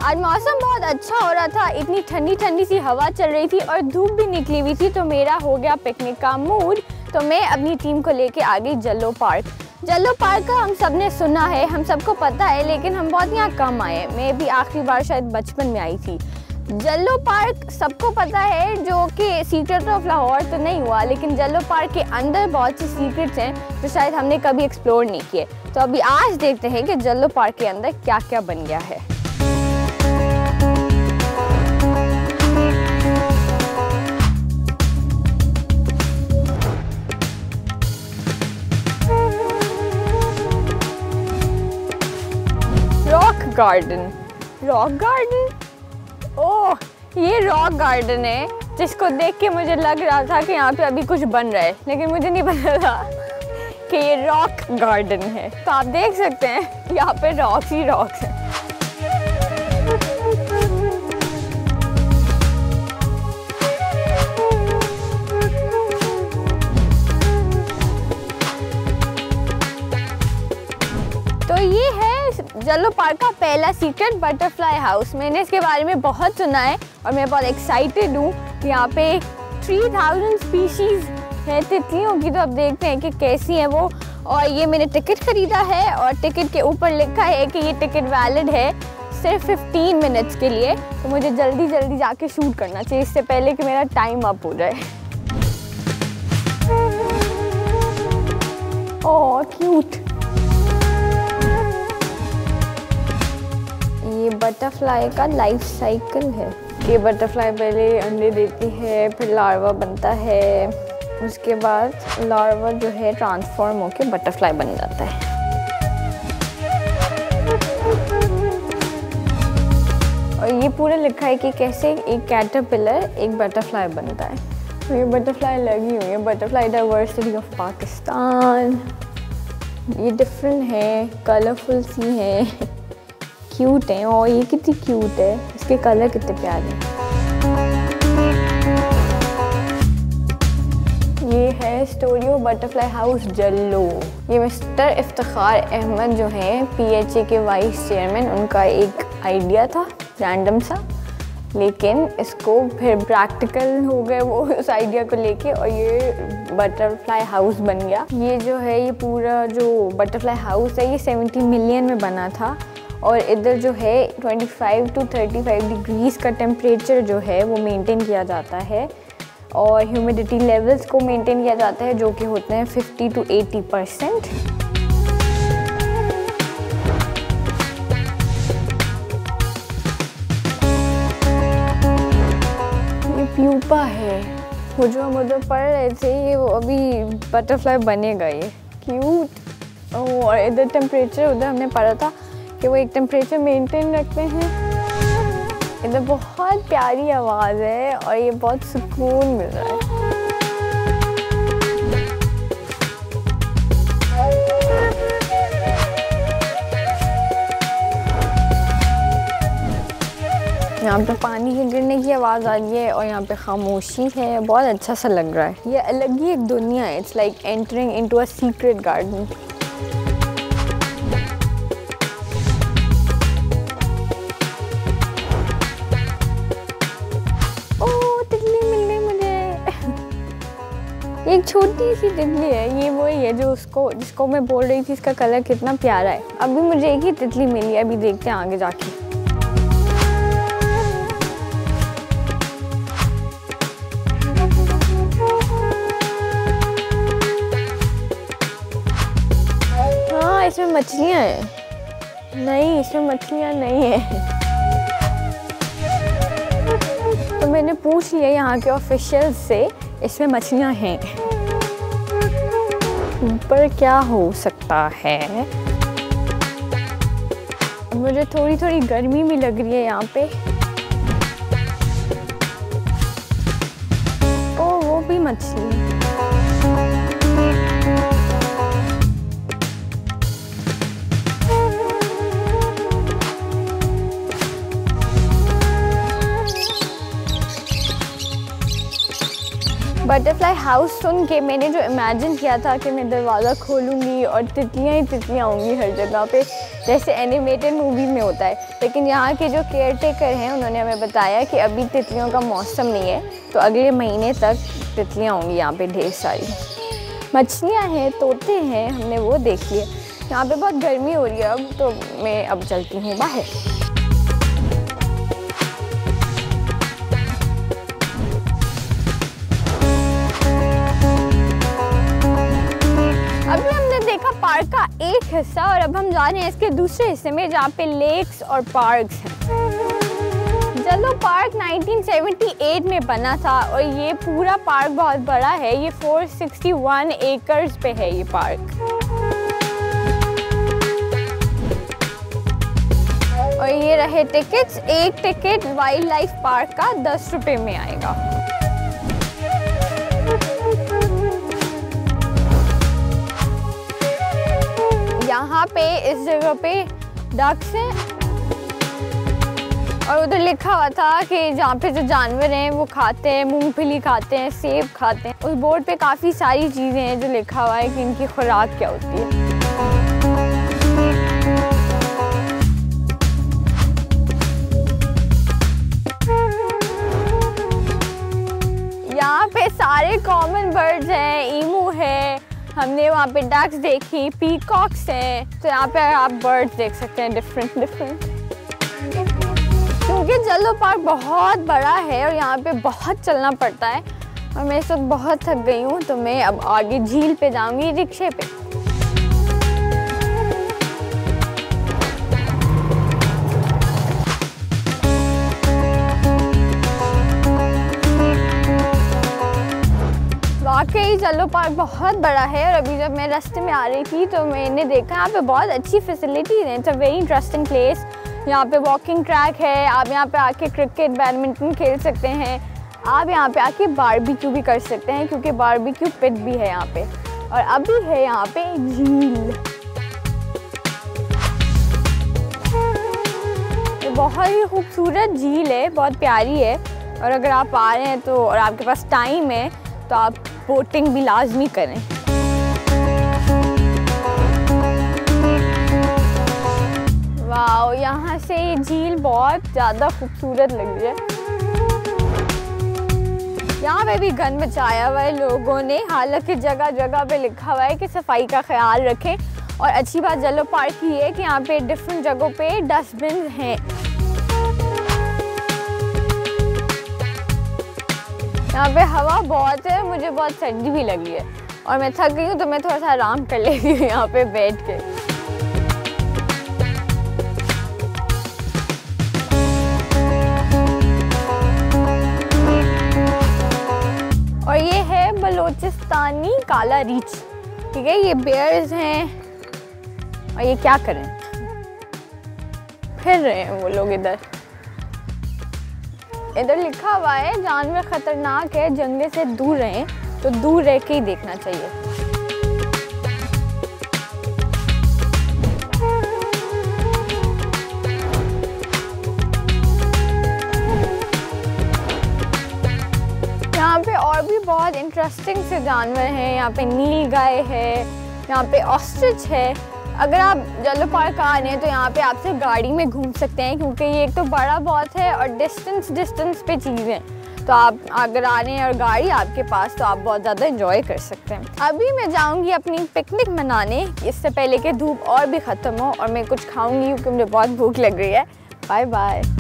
आज मौसम बहुत अच्छा हो रहा था, इतनी ठंडी ठंडी सी हवा चल रही थी और धूप भी निकली हुई थी, तो मेरा हो गया पिकनिक का मूड। तो मैं अपनी टीम को लेके आ गई जल्लो पार्क। जल्लो पार्क का हम सब ने सुना है, हम सबको पता है, लेकिन हम बहुत यहाँ कम आए। मैं भी आखिरी बार शायद बचपन में आई थी। जल्लो पार्क सबको पता है, जो कि सीक्रेट ऑफ लाहौर तो नहीं हुआ, लेकिन जल्लो पार्क के अंदर बहुत सी सीक्रेट्स हैं जो शायद हमने कभी एक्सप्लोर नहीं किए। तो अभी आज देखते हैं कि जल्लो पार्क के अंदर क्या क्या बन गया है। रॉक गार्डन, ओह ये रॉक गार्डन है, जिसको देख के मुझे लग रहा था कि यहाँ पे अभी कुछ बन रहा है, लेकिन मुझे नहीं पता था कि ये रॉक गार्डन है। तो आप देख सकते हैं यहाँ पे रॉक्स ही रॉक्स हैं। तो ये है जल्लो पार्क का पहला सीक्रेट बटरफ्लाई हाउस। मैंने इसके बारे में बहुत सुना है और मैं बहुत एक्साइटेड हूँ। यहाँ पे 3000 स्पीशीज़ है तितलियों की, तो अब देखते हैं कि कैसी हैं वो। और ये मैंने टिकट ख़रीदा है और टिकट के ऊपर लिखा है कि ये टिकट वैलिड है सिर्फ 15 मिनट्स के लिए। तो मुझे जल्दी जल्दी जाके शूट करना चाहिए इससे पहले कि मेरा टाइम अप हो जाए। Oh cute. ये बटरफ्लाई का लाइफ साइकिल है कि बटरफ्लाई पहले अंडे देती है, फिर लार्वा बनता है, उसके बाद लार्वा जो है ट्रांसफॉर्म होके बटरफ्लाई बन जाता है। और ये पूरा लिखा है कि कैसे एक कैटरपिलर एक बटरफ्लाई बनता है। तो ये बटरफ्लाई लगी हुई है, बटरफ्लाई डाइवर्सिटी ऑफ पाकिस्तान। ये डिफरेंट है, कलरफुल सी है, क्यूट है। और ये कितनी क्यूट है, इसके कलर कितने प्यारे हैं। ये है story of butterfly house Jallo. ये मिस्टर इफ्तिखार अहमद जो हैं PHA के वाइस चेयरमैन, उनका एक आइडिया था रैंडम सा, लेकिन इसको फिर प्रैक्टिकल हो गए वो उस आइडिया को लेके, और ये बटरफ्लाई हाउस बन गया। ये जो है ये पूरा जो बटरफ्लाई हाउस है ये 70 मिलियन में बना था। और इधर जो है 25 to 35 डिग्रीज़ का टेम्परेचर जो है वो मेंटेन किया जाता है, और ह्यूमिडिटी लेवल्स को मेंटेन किया जाता है जो कि होते हैं 50 to 80%। ये प्यूपा है, वो जो हम उधर पढ़ रहे थे, ये वो अभी बटरफ्लाई बनेगा। ये क्यूट। और इधर टेम्परेचर, उधर हमने पढ़ा था कि वो एक टेम्परेचर मेंटेन रखते हैं। इधर बहुत प्यारी आवाज़ है और ये बहुत सुकून मिल रहा है। यहाँ पे पानी के गिरने की आवाज़ आ रही है और यहाँ पे खामोशी है, बहुत अच्छा सा लग रहा है। ये अलग ही एक दुनिया है। It's like entering into a secret garden. एक छोटी सी तितली है, ये वही है जो जिसको मैं बोल रही थी इसका कलर कितना प्यारा है। अभी मुझे एक ही तितली मिली है, अभी देखते हैं आगे जाके। हाँ इसमें मछलियाँ हैं। नहीं, इसमें मछलियाँ नहीं है। तो मैंने पूछ लिया यहाँ के ऑफिशियल से, इसमें मछलियाँ हैं। ऊपर क्या हो सकता है? मुझे थोड़ी थोड़ी गर्मी भी लग रही है यहाँ पे। ओ वो भी मछली। बटरफ्लाई हाउस सुन के मैंने जो इमेजिन किया था कि मैं दरवाज़ा खोलूँगी और तितलियाँ ही तितलियाँ होंगी हर जगह पे, जैसे एनिमेटेड मूवी में होता है। लेकिन यहाँ के जो केयर टेकर हैं उन्होंने हमें बताया कि अभी तितलियों का मौसम नहीं है, तो अगले महीने तक तितलियाँ होंगी यहाँ पे ढेर सारी। मछलियाँ हैं, तोते हैं, हमने वो देख लिए। यहाँ पे बहुत गर्मी हो रही है अब, तो मैं अब चलती हूँ बाहर। अभी हमने देखा पार्क का एक हिस्सा और अब हम जा रहे हैं इसके दूसरे हिस्से में जहाँ पे लेक्स और पार्क्स हैं। जल्लो पार्क 1978 में बना था और ये पूरा पार्क बहुत बड़ा है। ये 461 एकर्स पे है ये पार्क। और ये रहे टिकट्स। एक टिकट वाइल्ड लाइफ पार्क का 10 रुपये में आएगा। यहाँ पे इस जगह पे डक्स हैं और उधर लिखा हुआ था कि जहाँ पे जो जानवर हैं वो खाते हैं, मूंगफली खाते हैं, सेब खाते हैं। उस बोर्ड पे काफ़ी सारी चीज़ें हैं जो लिखा हुआ है कि इनकी खुराक क्या होती है। यहाँ पे सारे कॉमन बर्ड्स हैं, ईमू है, हमने वहाँ पे डक्स देखी, पीकॉक्स हैं। तो यहाँ पे आप बर्ड्स देख सकते हैं डिफरेंट। क्योंकि जल्लो पार्क बहुत बड़ा है और यहाँ पे बहुत चलना पड़ता है और मैं इस वक्त बहुत थक गई हूँ, तो मैं अब आगे झील पे जाऊँगी रिक्शे पे। वाकई जल्लो पार्क बहुत बड़ा है और अभी जब मैं रास्ते में आ रही थी तो मैंने देखा यहाँ पे बहुत अच्छी फैसिलिटीज़ हैं। It's a very interesting place. यहाँ पे वॉकिंग ट्रैक है, आप यहाँ पे आके क्रिकेट, बैडमिंटन खेल सकते हैं। आप यहाँ पे आके बारबेक्यू भी कर सकते हैं क्योंकि बारबेक्यू पिट भी है यहाँ पे। और अभी है यहाँ पे झील। ये बहुत ही खूबसूरत झील है, बहुत प्यारी है। और अगर आप आ रहे हैं तो और आपके पास टाइम है तो आप बोटिंग भी लाजमी करें। वाओ, यहाँ से ये झील बहुत ज़्यादा खूबसूरत लग रही है। यहाँ पे भी गंद मचाया हुआ है लोगों ने, हालांकि जगह जगह पे लिखा हुआ है कि सफाई का ख्याल रखें। और अच्छी बात जल्लो पार्क की है कि यहाँ पे डिफरेंट जगहों पे डस्टबिन हैं। यहाँ पे हवा बहुत है, मुझे बहुत सर्दी भी लगी है और मैं थक गई हूँ, तो मैं थोड़ा सा आराम कर लेती हूँ यहाँ पे बैठ के। और ये है बलोचिस्तानी काला रीछ, ठीक है। ये बेयर्स हैं और ये क्या करें, फिर रहे हैं वो लोग। इधर लिखा हुआ है जानवर खतरनाक है, जंगल से दूर रहें, तो दूर रह के ही देखना चाहिए। यहाँ पे और भी बहुत इंटरेस्टिंग से जानवर हैं। यहाँ पे नील गाय है, यहाँ पे ऑस्ट्रिच है। अगर आप जल्लो पार्क आ रहे हैं तो यहाँ पे आपसे गाड़ी में घूम सकते हैं क्योंकि ये एक तो बड़ा बहुत है और डिस्टेंस पे चीज़ें, तो आप अगर आ रहे हैं और गाड़ी आपके पास तो आप बहुत ज़्यादा एंजॉय कर सकते हैं। अभी मैं जाऊँगी अपनी पिकनिक मनाने, इससे पहले कि धूप और भी ख़त्म हो और मैं कुछ खाऊँगी क्योंकि मुझे बहुत भूख लग रही है। Bye bye.